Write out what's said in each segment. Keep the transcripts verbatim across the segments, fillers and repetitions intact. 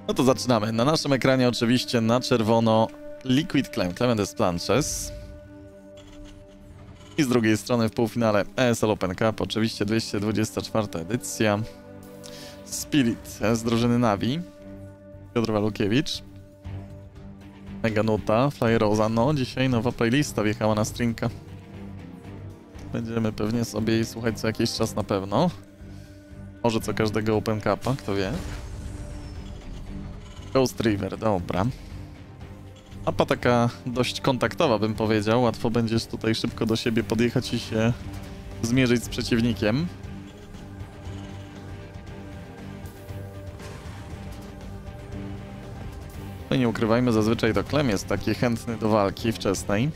No to zaczynamy. Na naszym ekranie oczywiście na czerwono Liquid Claim, Clement Desplanches. I z drugiej strony w półfinale E S L Open Cup, oczywiście dwieście dwudziesta czwarta edycja. Spirit z drużyny Navi. Piotr Walukiewicz. Meganuta, Flyeroza. No, dzisiaj nowa playlista wjechała na streamka. Będziemy pewnie sobie jej słuchać co jakiś czas na pewno. Może co każdego Open Cupa, kto wie. Ghost River, dobra. Mapa taka dość kontaktowa, bym powiedział. Łatwo będziesz tutaj szybko do siebie podjechać i się zmierzyć z przeciwnikiem. No i nie ukrywajmy, zazwyczaj to Clem jest taki chętny do walki wczesnej.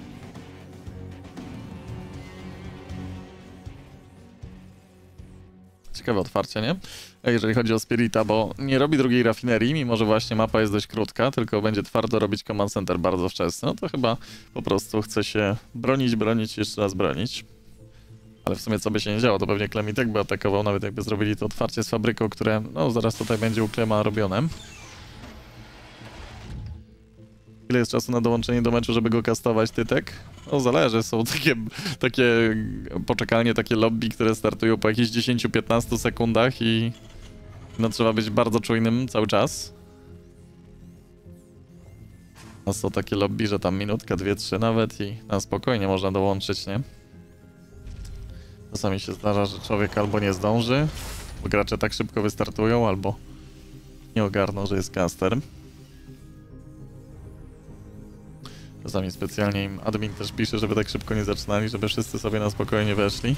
Ciekawe otwarcie, nie? Jeżeli chodzi o Spirita, bo nie robi drugiej rafinerii, mimo że właśnie mapa jest dość krótka, tylko będzie twardo robić Command Center bardzo wczesny, no to chyba po prostu chce się bronić, bronić i jeszcze raz bronić. Ale w sumie co by się nie działo, to pewnie Clem i tak by atakował, nawet jakby zrobili to otwarcie z fabryką, które no zaraz tutaj będzie u Clema robione. Ile jest czasu na dołączenie do meczu, żeby go kastować, Tytek? No zależy, są takie, takie poczekalnie, takie lobby, które startują po jakichś dziesięciu do piętnastu sekundach i no trzeba być bardzo czujnym cały czas. A są takie lobby, że tam minutka, dwie, trzy nawet i na spokojnie można dołączyć, nie? Czasami się zdarza, że człowiek albo nie zdąży, bo gracze tak szybko wystartują, albo nie ogarną, że jest caster. Czasami specjalnie im admin też pisze, żeby tak szybko nie zaczynali, żeby wszyscy sobie na spokojnie weszli.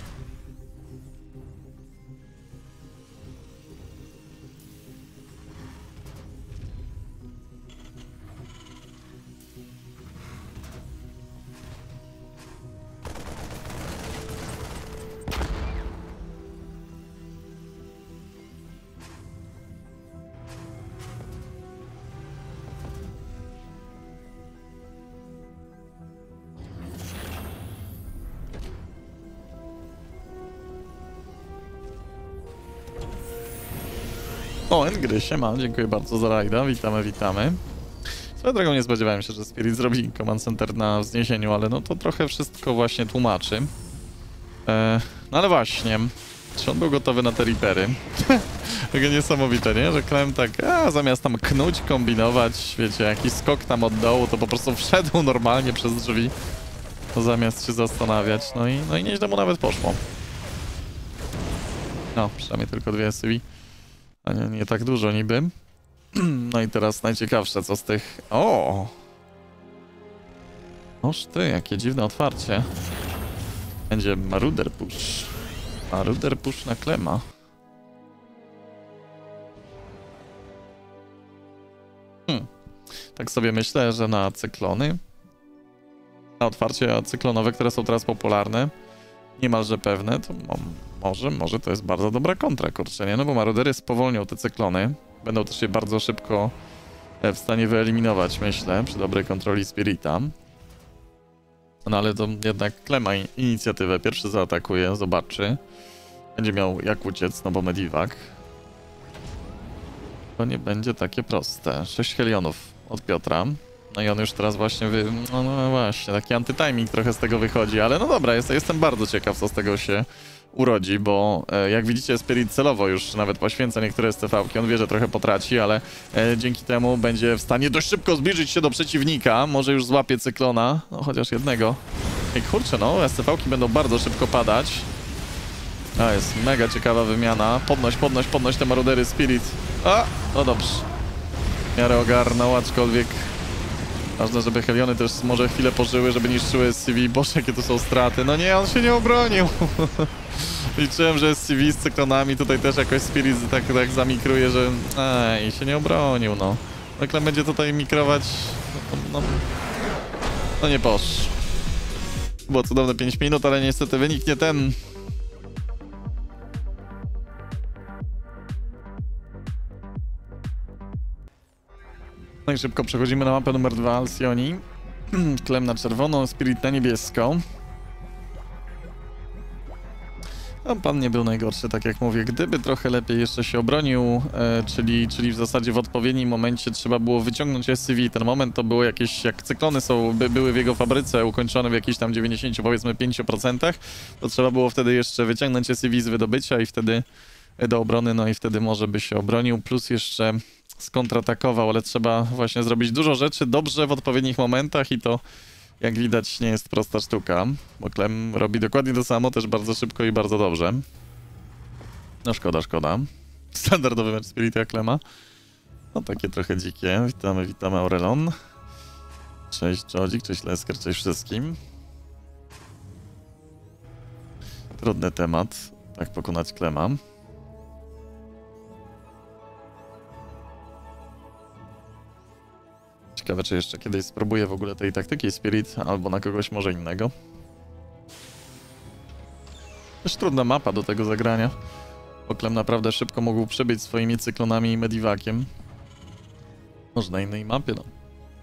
O, Engry, siema, dziękuję bardzo za rajda, witamy, witamy. Swoją drogą nie spodziewałem się, że Spirit zrobi Command Center na wzniesieniu, ale no to trochę wszystko właśnie tłumaczy. E, no ale właśnie, czy on był gotowy na te Reapery? Takie niesamowite, nie? Że Clem tak, a zamiast tam knuć, kombinować, wiecie, jakiś skok tam od dołu, to po prostu wszedł normalnie przez drzwi, to zamiast się zastanawiać, no i, no i nieźle mu nawet poszło. No, przynajmniej tylko dwie S U V. A nie, nie tak dużo niby. No i teraz najciekawsze, co z tych... O! Oż ty, jakie dziwne otwarcie. Będzie Marauder Push. Marauder Push na Clema. Hmm. Tak sobie myślę, że na cyklony. Na otwarcie cyklonowe, które są teraz popularne. Niemalże pewne, to mo może, może to jest bardzo dobra kontra, kurczę, nie? No bo Maraudery spowolnią te cyklony. Będą też je bardzo szybko w stanie wyeliminować, myślę, przy dobrej kontroli Spirita. No ale to jednak Clem ma inicjatywę. Pierwszy zaatakuje, zobaczy. Będzie miał jak uciec, no bo Medivac. To nie będzie takie proste. sześć helionów od Piotra. No i on już teraz właśnie, wy... no, no właśnie, taki antytiming trochę z tego wychodzi, ale no dobra, jest, jestem bardzo ciekaw, co z tego się urodzi, bo e, jak widzicie Spirit celowo już nawet poświęca niektóre S T V-ki, on wie, że trochę potraci, ale e, dzięki temu będzie w stanie dość szybko zbliżyć się do przeciwnika, może już złapie cyklona, no chociaż jednego. Ej, kurczę, no, S T V-ki będą bardzo szybko padać. A, jest mega ciekawa wymiana, podnoś, podnoś, podnoś te Maraudery Spirit. A, no dobrze. W miarę ogarnął, aczkolwiek... Ważne, żeby Heliony też może chwilę pożyły, żeby niszczyły S C V. Boże, jakie to są straty. No nie, on się nie obronił. Liczyłem, że S C V z cyklonami tutaj też jakoś Spirit tak, tak zamikruje, że... Ej, się nie obronił, no. No Clem będzie tutaj mikrować... No, no, no nie posz. Było cudowne pięć minut, ale niestety wynik nie ten. No i szybko przechodzimy na mapę numer dwa, Alcyoni. Clem na czerwono, Spirit na niebiesko. No, pan nie był najgorszy, tak jak mówię. Gdyby trochę lepiej jeszcze się obronił, e, czyli, czyli w zasadzie w odpowiednim momencie trzeba było wyciągnąć S C V. Ten moment to było jakieś, jak cyklony są, by, były w jego fabryce ukończone w jakichś tam dziewięćdziesięciu, powiedzmy pięć procent, to trzeba było wtedy jeszcze wyciągnąć S C V z wydobycia i wtedy do obrony, no i wtedy może by się obronił, plus jeszcze skontratakował, ale trzeba właśnie zrobić dużo rzeczy dobrze w odpowiednich momentach i to, jak widać, nie jest prosta sztuka, bo Clem robi dokładnie to samo, też bardzo szybko i bardzo dobrze. No szkoda, szkoda. Standardowy mecz Spirita Clema. No takie trochę dzikie. Witamy, witamy Aurelon. Cześć Jodzik, cześć Lesker, cześć wszystkim. Trudny temat, tak pokonać Clema. Ciekawe, czy jeszcze kiedyś spróbuję w ogóle tej taktyki Spirit, albo na kogoś może innego. Też trudna mapa do tego zagrania. Bo Clem naprawdę szybko mógł przebyć swoimi cyklonami i medivakiem. Może na innej mapie, no.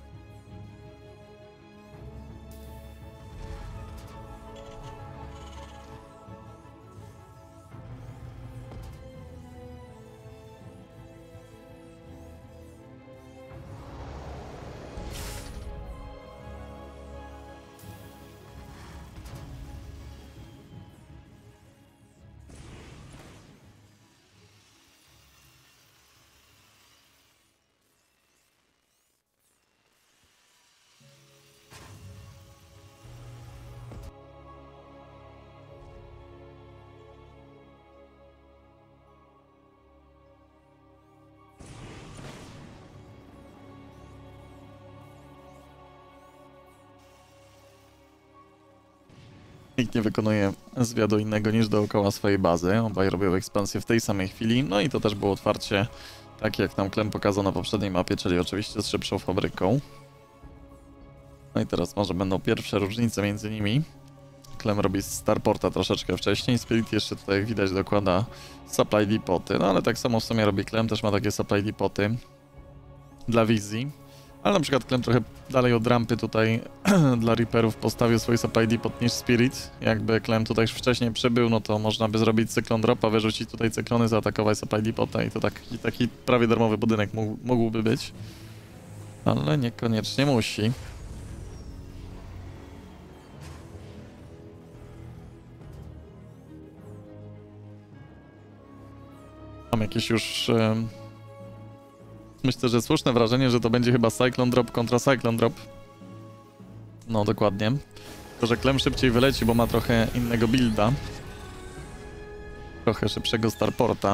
Nikt nie wykonuje zwiadu innego niż dookoła swojej bazy. Obaj robią ekspansję w tej samej chwili. No i to też było otwarcie takie, jak nam Clem pokazał na poprzedniej mapie, czyli oczywiście z szybszą fabryką. No i teraz może będą pierwsze różnice między nimi. Clem robi Starporta troszeczkę wcześniej. Spirit jeszcze tutaj, jak widać, dokłada Supply Depoty. No ale tak samo w sumie robi Clem, też ma takie Supply Depoty dla wizji. Ale na przykład Clem trochę dalej od rampy tutaj dla Reaperów postawił swój supply depot niż Spirit. Jakby Clem tutaj już wcześniej przybył, no to można by zrobić cyklon dropa, wyrzucić tutaj cyklony, zaatakować supply depota i to taki, taki prawie darmowy budynek mógł, mógłby być. Ale niekoniecznie musi. Mam jakieś już... Yy... Myślę, że słuszne wrażenie, że to będzie chyba Cyclone Drop kontra Cyclone Drop. No, dokładnie. To, że Clem szybciej wyleci, bo ma trochę innego builda. Trochę szybszego Starporta.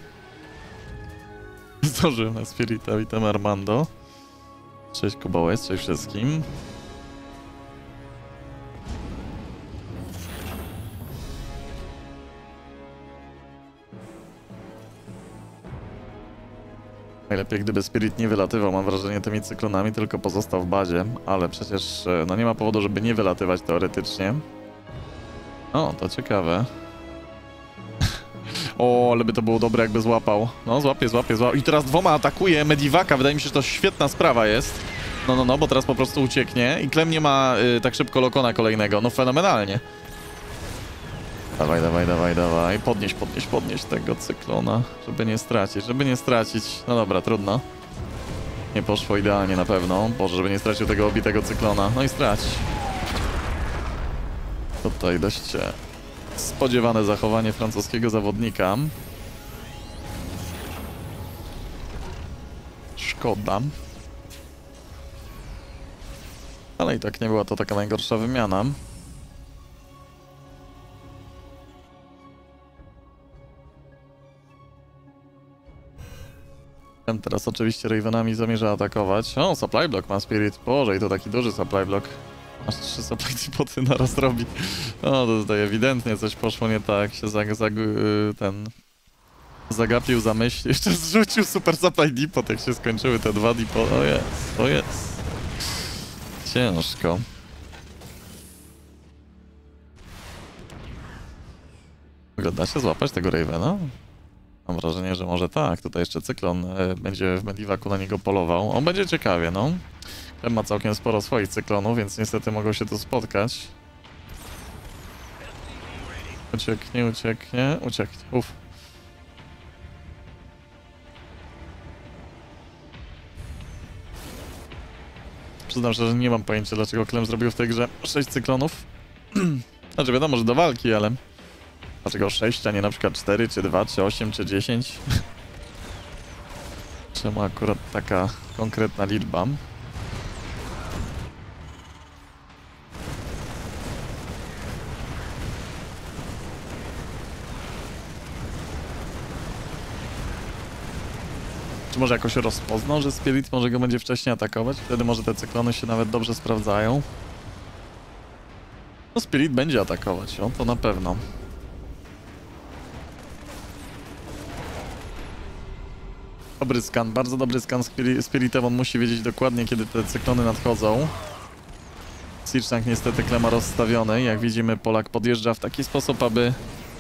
Zdążyłem na Spirita, witam Armando. Cześć Kubołec, cześć wszystkim. Najlepiej, gdyby Spirit nie wylatywał, mam wrażenie, tymi cyklonami, tylko pozostał w bazie, ale przecież no nie ma powodu, żeby nie wylatywać teoretycznie. O, to ciekawe. O, ale by to było dobre, jakby złapał. No, złapie, złapie, złapie. I teraz dwoma atakuje Medivaka, wydaje mi się, że to świetna sprawa jest. No, no, no, bo teraz po prostu ucieknie i Clem nie ma y, tak szybko Lokona kolejnego. No, fenomenalnie. Dawaj, dawaj, dawaj, dawaj. Podnieś, podnieś, podnieś tego cyklona, żeby nie stracić, żeby nie stracić. No dobra, trudno. Nie poszło idealnie na pewno. Boże, żeby nie stracił tego obitego cyklona. No i strać. Tutaj dość spodziewane zachowanie francuskiego zawodnika. Szkoda. Ale i tak nie była to taka najgorsza wymiana. Teraz oczywiście Ravenami zamierza atakować. O, supply block ma Spirit. Boże, i to taki duży supply block. Aż trzy supply depoty naraz robi. O, to tutaj ewidentnie coś poszło nie tak. Się zag, zag, ten... zagapił za myśl. Jeszcze zrzucił super supply depot, jak się skończyły te dwa depoty. O jest, o jest. Ciężko. Da się złapać tego Ravena? Mam wrażenie, że może tak. Tutaj jeszcze Cyklon y, będzie w Medivacu na niego polował. On będzie ciekawie, no. Clem ma całkiem sporo swoich cyklonów, więc niestety mogą się tu spotkać. Ucieknie, ucieknie, ucieknie. Uff. Przyznam szczerze, że nie mam pojęcia, dlaczego Clem zrobił w tej grze sześć cyklonów. Znaczy wiadomo, że do walki, ale... Dlaczego sześć, a nie na przykład cztery, czy dwa, czy osiem, czy dziesięć? Czemu akurat taka konkretna liczba? Czy może jakoś rozpoznał, że Spirit może go będzie wcześniej atakować? Wtedy może te cyklony się nawet dobrze sprawdzają. No Spirit będzie atakować, o, to na pewno. Dobry skan, bardzo dobry skan Spiritem, on musi wiedzieć dokładnie, kiedy te cyklony nadchodzą. Siege niestety Klema rozstawiony, jak widzimy Polak podjeżdża w taki sposób, aby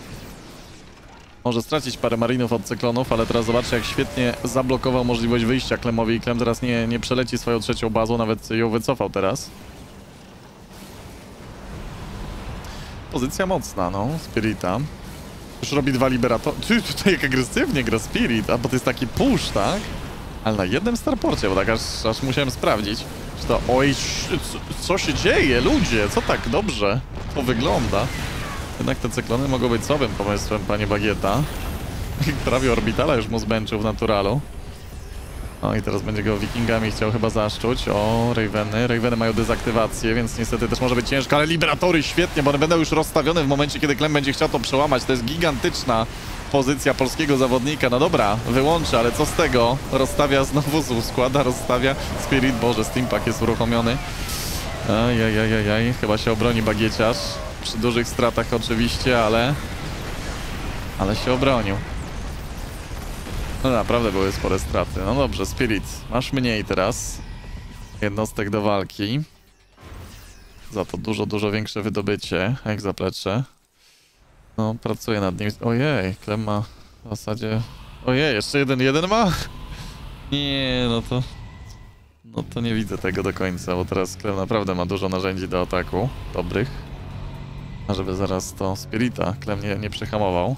może stracić parę marinów od cyklonów, ale teraz zobaczcie, jak świetnie zablokował możliwość wyjścia Klemowi i Klem teraz nie, nie przeleci swoją trzecią bazą, nawet ją wycofał teraz. Pozycja mocna, no, Spirita. Już robi dwa liberato... Ty, tutaj jak agresywnie gra Spirit, a bo to jest taki push, tak? Ale na jednym starporcie, bo tak aż, aż musiałem sprawdzić. Czy to... Oj, co, co się dzieje, ludzie? Co tak dobrze to wygląda? Jednak te cyklony mogą być słabym pomysłem, panie Bagieta. Prawie Orbitala już mu zmęczył w naturalu. No i teraz będzie go Wikingami chciał chyba zaszczuć. O, Raveny. Raveny mają dezaktywację, więc niestety też może być ciężko, ale Liberatory świetnie, bo one będą już rozstawione w momencie, kiedy Klem będzie chciał to przełamać. To jest gigantyczna pozycja polskiego zawodnika. No dobra, wyłączy, ale co z tego? Rozstawia znowu, składa, rozstawia. Spirit, Boże, Steampack jest uruchomiony. Ajajajajaj, chyba się obroni Bagieciarz. Przy dużych stratach oczywiście, ale... Ale się obronił. No naprawdę były spore straty. No dobrze, Spirit, masz mniej teraz jednostek do walki. Za to dużo, dużo większe wydobycie, jak zaplecze. No, pracuję nad nim. Ojej, Klem ma w zasadzie... Ojej, jeszcze jeden, jeden ma? Nie, no to... No to nie widzę tego do końca, bo teraz Klem naprawdę ma dużo narzędzi do ataku. Dobrych. A żeby zaraz to Spirita Klem nie, nie przehamował.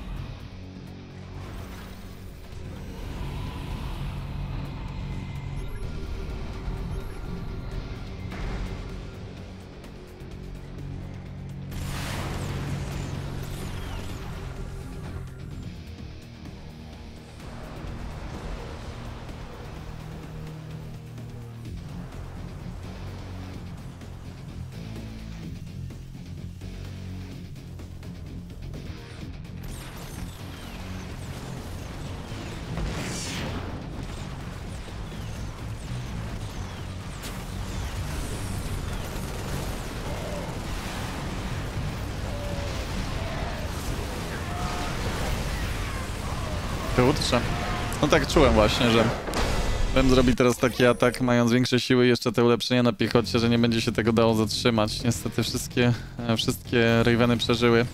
Kurczę. No tak czułem właśnie, że Klem zrobi teraz taki atak, mając większe siły i jeszcze te ulepszenia na piechocie, że nie będzie się tego dało zatrzymać. Niestety wszystkie, wszystkie Raveny przeżyły.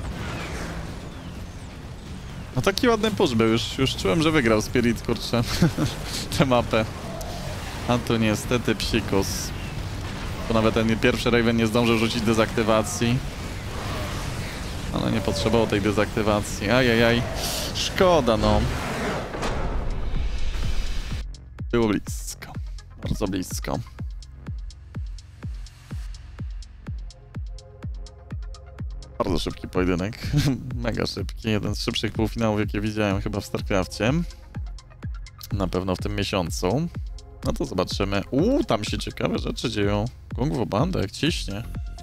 No taki ładny push był, już, już czułem, że wygrał Spirit, kurczę, tę mapę. A tu niestety psikus. Tu nawet ten pierwszy Raven nie zdążył rzucić dezaktywacji. Ale nie potrzebował tej dezaktywacji. Ajajaj. Szkoda, no. Było blisko. Bardzo blisko. Bardzo szybki pojedynek. Mega szybki. Jeden z szybszych półfinałów, jakie widziałem chyba w StarCrafcie. Na pewno w tym miesiącu. No to zobaczymy. Uuu, tam się ciekawe rzeczy dzieją. Kung Fu Banda, jak ciśnie.